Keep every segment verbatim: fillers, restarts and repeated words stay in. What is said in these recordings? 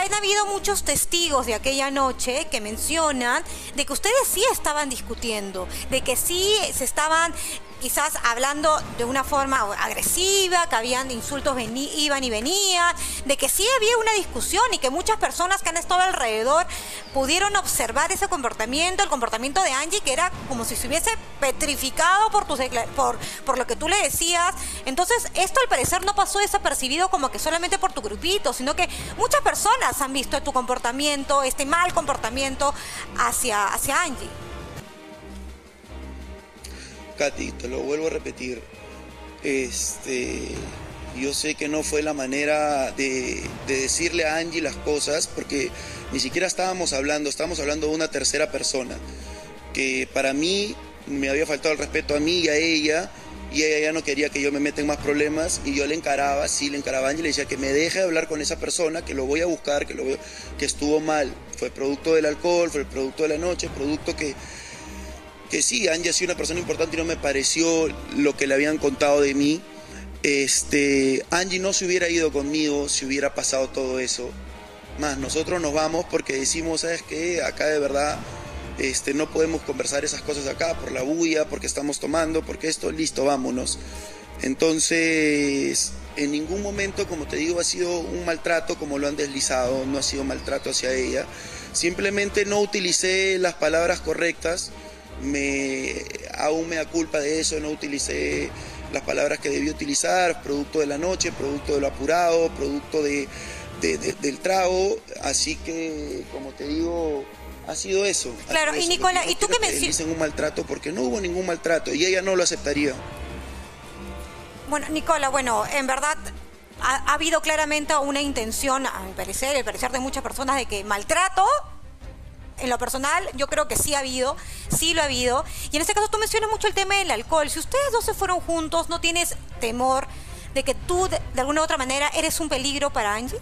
han habido muchos testigos de aquella noche que mencionan de que ustedes sí estaban discutiendo, de que sí se estaban quizás hablando de una forma agresiva, que habían insultos, iban y venían, de que sí había una discusión y que muchas personas que han estado alrededor pudieron observar ese comportamiento, el comportamiento de Angie, que era como si se hubiese petrificado por, tus, por, por lo que tú le decías. Entonces, esto al parecer no pasó desapercibido como que solamente por tu grupito, sino que muchas personas han visto tu comportamiento, este mal comportamiento hacia, hacia Angie. Katy, te lo vuelvo a repetir, este, yo sé que no fue la manera de, de decirle a Angie las cosas, porque ni siquiera estábamos hablando, estábamos hablando de una tercera persona, que para mí me había faltado el respeto a mí y a ella, y ella ya no quería que yo me meta en más problemas, y yo le encaraba, sí, le encaraba a Angie, le decía que me deje de hablar con esa persona, que lo voy a buscar, que, lo voy, que estuvo mal, fue producto del alcohol, fue el producto de la noche, producto que... que sí, Angie ha sido una persona importante y no me pareció lo que le habían contado de mí. Este, Angie no se hubiera ido conmigo si hubiera pasado todo eso. Más, nosotros nos vamos porque decimos, ¿sabes qué? Acá de verdad este, no podemos conversar esas cosas acá por la bulla, porque estamos tomando, porque esto, listo, vámonos. Entonces, en ningún momento, como te digo, ha sido un maltrato como lo han deslizado, no ha sido maltrato hacia ella. Simplemente no utilicé las palabras correctas. Me, aún me da culpa de eso, no utilicé las palabras que debí utilizar, producto de la noche, producto de lo apurado, producto de, de, de, del trago, así que, como te digo, ha sido eso. Claro, y eso. Nicola, no ¿y tú qué me dices? Dicen un maltrato porque no hubo ningún maltrato y ella no lo aceptaría. Bueno, Nicola, bueno, en verdad ha, ha habido claramente una intención, a mi parecer, al parecer de muchas personas, de que maltrato. En lo personal, yo creo que sí ha habido, sí lo ha habido. Y en este caso tú mencionas mucho el tema del alcohol. Si ustedes dos se fueron juntos, ¿no tienes temor de que tú, de, de alguna u otra manera, eres un peligro para Angie?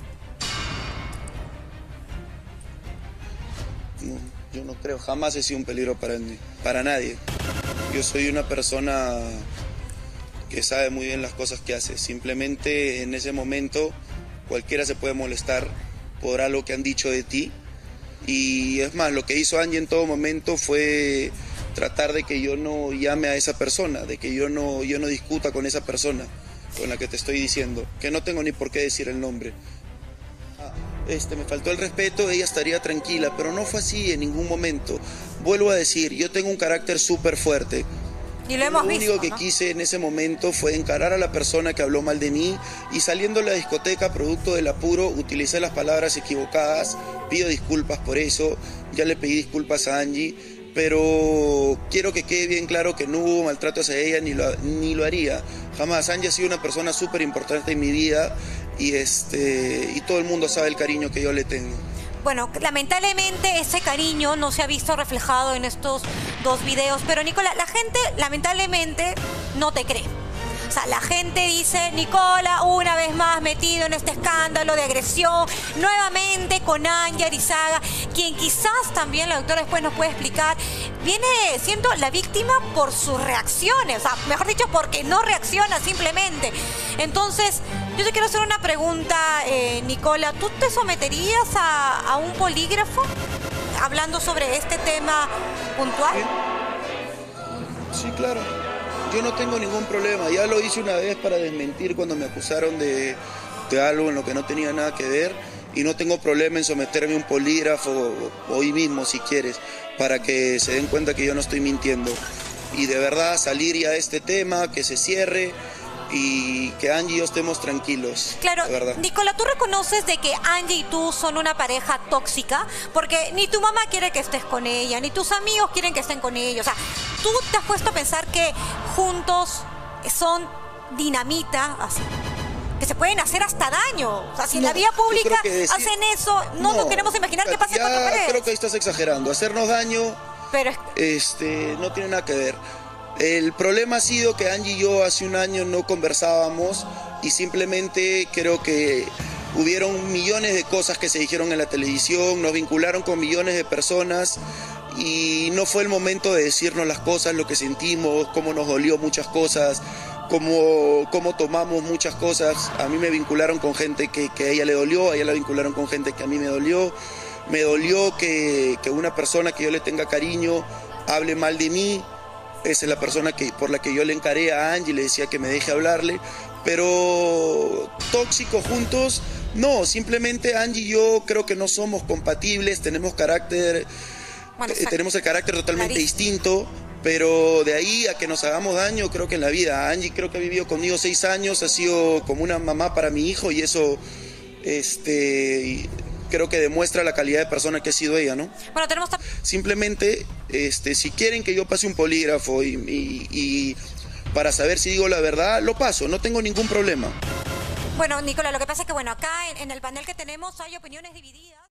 No, yo no creo, jamás he sido un peligro para Angie, para nadie. Yo soy una persona que sabe muy bien las cosas que hace. Simplemente en ese momento cualquiera se puede molestar por algo que han dicho de ti. Y es más, lo que hizo Angie en todo momento fue tratar de que yo no llame a esa persona, de que yo no, yo no discuta con esa persona con la que te estoy diciendo, que no tengo ni por qué decir el nombre. Ah, este, me faltó el respeto, ella estaría tranquila, pero no fue así en ningún momento. Vuelvo a decir, yo tengo un carácter súper fuerte. Y lo hemos Lo visto, único que ¿no? quise en ese momento fue encarar a la persona que habló mal de mí y saliendo de la discoteca, producto del apuro, utilicé las palabras equivocadas, pido disculpas por eso, ya le pedí disculpas a Angie, pero quiero que quede bien claro que no hubo maltrato hacia ella ni lo, ni lo haría, jamás. Angie ha sido una persona súper importante en mi vida y, este, y todo el mundo sabe el cariño que yo le tengo. Bueno, lamentablemente ese cariño no se ha visto reflejado en estos dos videos, pero Nicola, la gente lamentablemente no te cree. O sea, la gente dice, Nicola, una vez más metido en este escándalo de agresión, nuevamente con Angie Arizaga, quien quizás también, la doctora después nos puede explicar, viene siendo la víctima por sus reacciones, o sea, mejor dicho, porque no reacciona simplemente. Entonces, yo te quiero hacer una pregunta, eh, Nicola, ¿tú te someterías a, a un polígrafo hablando sobre este tema puntual? Sí, sí, claro. Yo no tengo ningún problema, ya lo hice una vez para desmentir cuando me acusaron de, de algo en lo que no tenía nada que ver y no tengo problema en someterme a un polígrafo hoy mismo si quieres, para que se den cuenta que yo no estoy mintiendo. Y de verdad salir ya de este tema, que se cierre y que Angie y yo estemos tranquilos. Claro, de verdad. Nicola, ¿tú reconoces de que Angie y tú son una pareja tóxica? Porque ni tu mamá quiere que estés con ella, ni tus amigos quieren que estén con ella. O sea, ¿tú te has puesto a pensar que juntos son dinamita, así, que se pueden hacer hasta daño? O sea, si en No, la vía pública decir, hacen eso, no, no nos queremos imaginar qué pasa en cuatro paredes. Creo que ahí estás exagerando. Hacernos daño Pero es... este, no tiene nada que ver. El problema ha sido que Angie y yo hace un año no conversábamos y simplemente creo que hubieron millones de cosas que se dijeron en la televisión, nos vincularon con millones de personas y no fue el momento de decirnos las cosas, lo que sentimos, cómo nos dolió muchas cosas. cómo, cómo tomamos muchas cosas. A mí me vincularon con gente que, que a ella le dolió, a ella la vincularon con gente que a mí me dolió. Me dolió que, que una persona que yo le tenga cariño hable mal de mí. Esa es la persona que, por la que yo le encaré a Angie, le decía que me deje hablarle. Pero tóxicos juntos, no, simplemente Angie y yo creo que no somos compatibles, tenemos carácter, bueno, eh, tenemos el carácter totalmente clarísimo. distinto, pero de ahí a que nos hagamos daño, creo que en la vida. Angie creo que ha vivido conmigo seis años, ha sido como una mamá para mi hijo y eso, este... creo que demuestra la calidad de persona que ha sido ella, ¿no? Bueno, tenemos... Simplemente, este, si quieren que yo pase un polígrafo y, y, y para saber si digo la verdad, lo paso, no tengo ningún problema. Bueno, Nicola, lo que pasa es que, bueno, acá en, en el panel que tenemos hay opiniones divididas.